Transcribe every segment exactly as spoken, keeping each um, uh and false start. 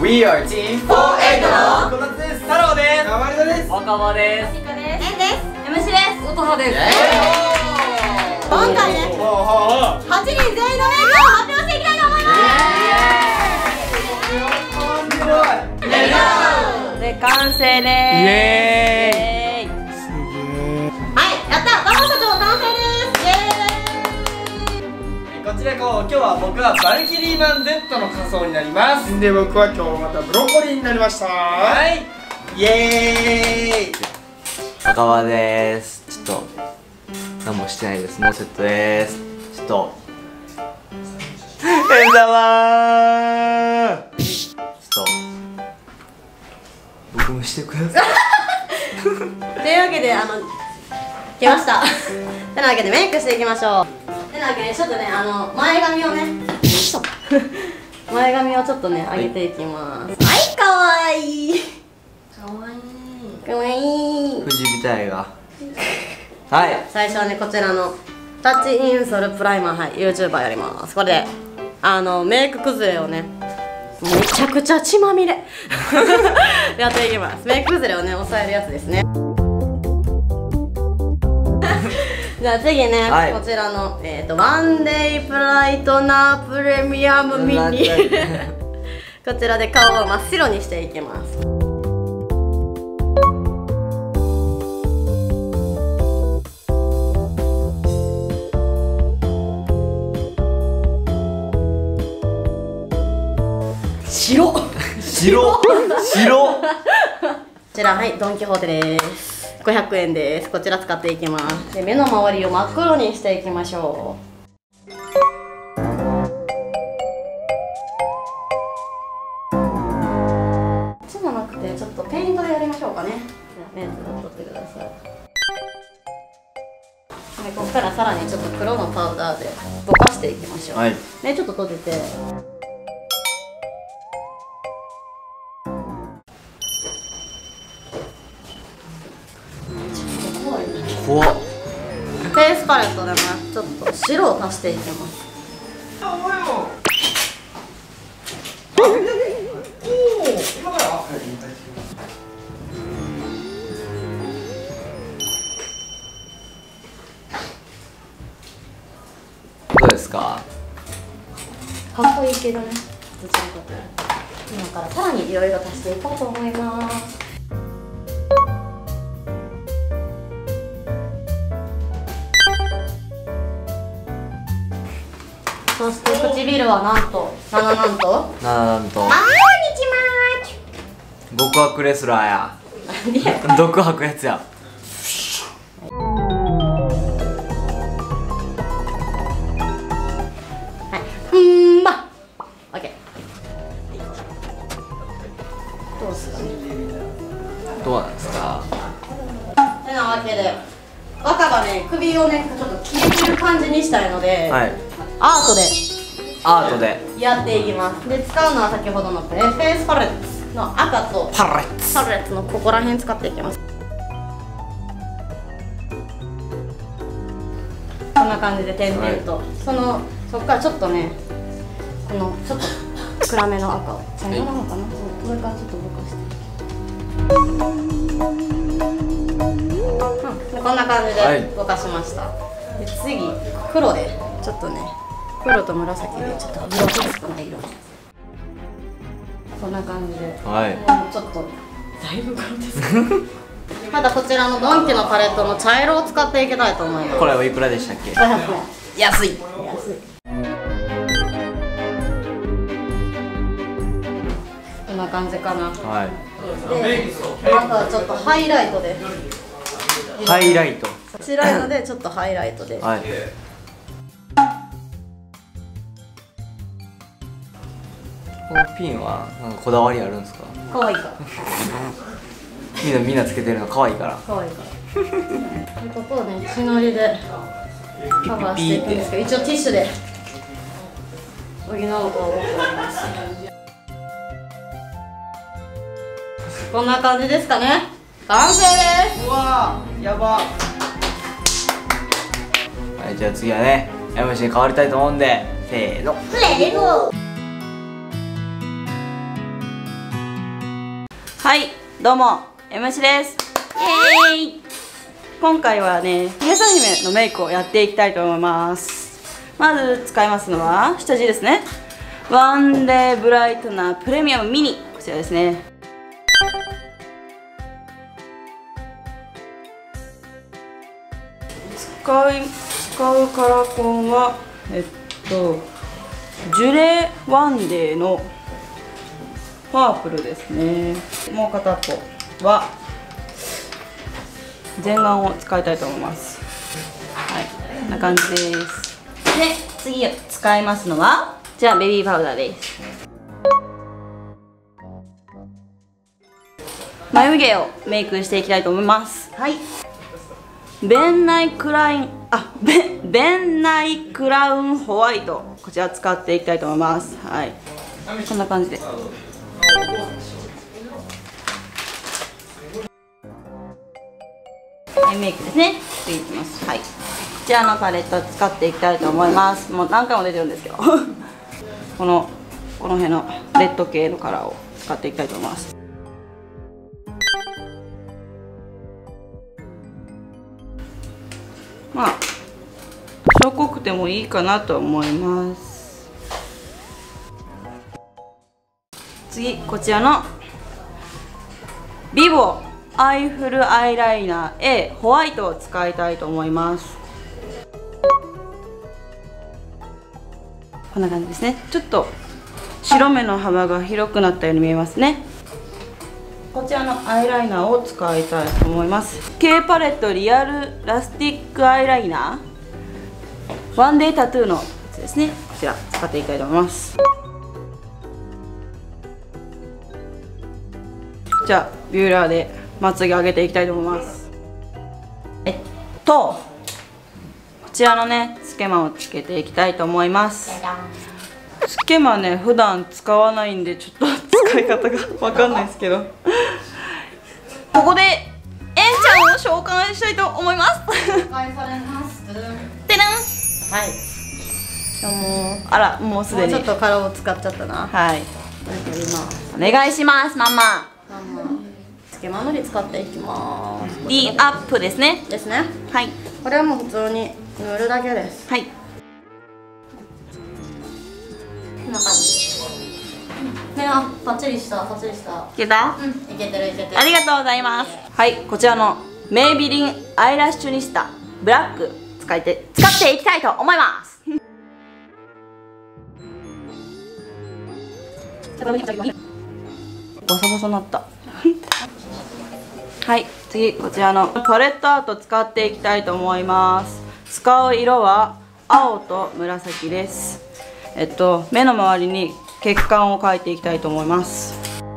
We are Team フォーエイトのこたつです。太郎です。かまりです。 若葉です。 みかです。えんです。エムシーです。音羽です。今回ね、はちにん全員のメイクを発表していきたいと思います。レッツゴー。で、完成でーす。イエーイ。すげー。はい、やった。ババ社長完成です。イエーイ。 こちらこう今日は僕はバルキリーマン Z の仮装になります。 で僕は今日またブロッコリーになりました。 はい、イエーイ。 若葉です。ちょっと何もしてないです。ノーセットです。ちょっとえんだわー。ちょっと僕もしてください。 というわけで、あの来ました。てなわけでメイクしていきましょう。てなわけでちょっとね、あの前髪をね前髪をちょっとね上げていきます。はい、かわいいかわいいかわいい藤みたいがはい、 最初はね、こちらのタッチインソルプライマー、はい、YouTuber やります。これであのメイク崩れをね、めちゃくちゃ血まみれやっていきます。メイク崩れをね、抑えるやつですね。じゃあ次ね、はい、こちらの、えーと、ワンデイブライトナープレミアムミニこちらで顔を真っ白にしていきます。白白白こちら、はい、ドン・キホーテです。ごひゃくえんです。こちら使っていきます。で、目の周りを真っ黒にしていきましょう。こっちじゃなくて、ちょっとペイントでやりましょうかね。じゃあレンズを取ってください。で、ここからさらにちょっと黒のパウダーでぼかしていきましょう。はい、ね、ちょっと閉じて。 怖っ。 フェイスパレットでね、ちょっと白を足していきます。 どうですか？ かっこいいけどね、どちらかというと今からさらにいろいろ足していこうと思います。そして唇はなんとなななんとなななんと毎日マーチ極悪レスラーや。毒吐くやつや。 はい、うんまオッケー。どうすかね。 どうなんですか。 てなわけで若葉ね、首をねちょっと切れてる感じにしたいので、はい、アートでアートでやっていきます。で、使うのは先ほどのフェイスパレットの赤とパレッツパレットのここら辺使っていきます。こんな感じで点々と、はい、そのそこからちょっとね、このちょっと暗めの赤を茶色なのかな、上からちょっと動かして、うん、でこんな感じでぼかしました。で、次黒でちょっとね、黒と紫でちょっとグロテスクな色に、こんな感じで、はい、もうちょっとだいぶグロテスクまたこちらのドンキのパレットの茶色を使っていきたいと思います。 これおいくらでしたっけ？ ごひゃくえん。 安い安い。こんな感じかな。はい。で、あとはちょっとハイライトで。 ハイライト。 白いのでちょっとハイライトで。はい。 このピンはなんかこだわりあるんですか？ 可愛いから。 みんなみんなつけてるの可愛いから。 可愛いから。で、ここをね、血のりでカバーしていくんですけど、一応ティッシュで補おうと思っております。こんな感じですかね。完成です。 うわー、やば。 はい、じゃあ次はね、エムシー に変わりたいと思うんで、せーの。 レゴ。 はい、どうも エムシー です。イエーイ。今回はね、ひさ姫のメイクをやっていきたいと思います。まず使いますのは下地ですね。ワンデーブライトナープレミアムミニ、こちらですね。使い使うカラコンはえっとジュレワンデーのパープルですね。もう片っぽは全顔を使いたいと思います。はい、こんな感じです。で、次使いますのはじゃあベビーパウダーです。眉毛をメイクしていきたいと思います。はい、ベンナイクラインあベベンナイクラウンホワイト、こちら使っていきたいと思います。はい、こんな感じで。アイメイクですね。次いきます。はい、こちらのパレットを使っていきたいと思います。もう何回も出てるんですけどこのこの辺のレッド系のカラーを使っていきたいと思います。まあ白濃くてもいいかなと思います。次、こちらのビボアイフルアイライナー A ホワイトを使いたいと思います。こんな感じですね。ちょっと白目の幅が広くなったように見えますね。こちらのアイライナーを使いたいと思います。 K パレットリアルラスティックアイライナーワンデータトゥーのやつですね。こちら使っていきたいと思います。じゃあビューラーでまつげ上げていきたいと思います。えっとこちらのねつけまをつけていきたいと思います。つけまね普段使わないんでちょっと使い方がわかんないですけどここでえんちゃんを紹介したいと思います。紹介されます。てらん。はい。もうあらもうすでにちょっとカラーを使っちゃったな。はい。お願いしますママ。ママ。つけまのり使っていきます。D アップですね。ですね。はい。これはもう普通に塗るだけです。はい。こんな感じ。ね、あ、パッチリした、パッチリした。いけた？うん、いけてるいけてる。ありがとうございます。はい、こちらのメイビリンアイラッシュニスタブラック使いて使っていきたいと思います。ボサボサなった。はい、次こちらのパレットアート使っていきたいと思います。使う色は青と紫です。えっと目の周りに血管を描いていきたいと思います。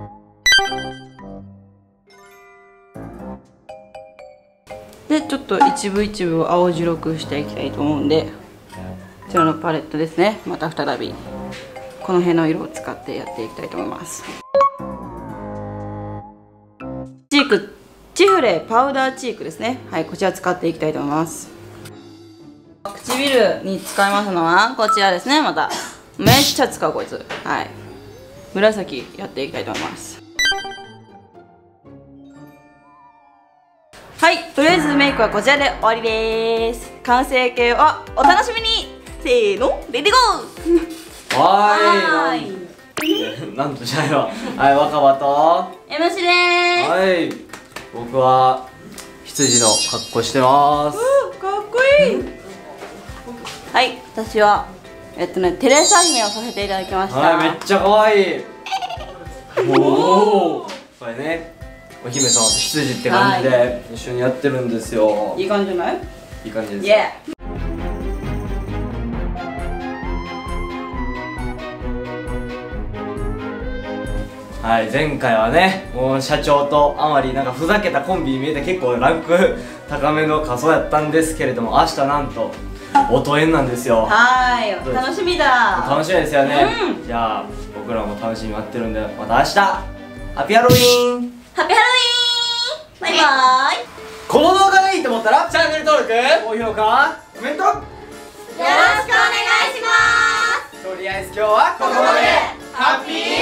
でちょっと一部一部を青白くしていきたいと思うんで、こちらのパレットですね。また再びこの辺の色を使ってやっていきたいと思います。チークチフレパウダーチークですね。はい、こちら使っていきたいと思います。唇に使いますのはこちらですね。まためっちゃ使うこいつ。はい、紫やっていきたいと思います。はい、とりあえずメイクはこちらで終わりです。完成形はお楽しみに。せーのレディゴー。 はーい、なんとじゃないわ。はい、若葉とエムシー でーす。 はい、僕は羊の格好してます。 かっこいい。はい、私はえっとねテレサ姫をさせていただきました。 はい、めっちゃ可愛い。おお、これねお姫様と羊って感じで一緒にやってるんですよ。 いい感じじゃない？ いい感じです。 イエー。 はい、前回はねもう社長とあまりなんかふざけたコンビに見えて結構ランク高めの仮装やったんですけれども、明日なんと音演なんですよ。 はい、楽しみだ。 楽しみですよね。 うん、 じゃあ僕らも楽しみ待ってるんで、また明日ハッピーハロウィーン。 ハッピーハロウィーン。バイバイ。 この動画がいいと思ったらチャンネル登録、高評価、コメントよろしくお願いします。 とりあえず今日はここまで。ハッピー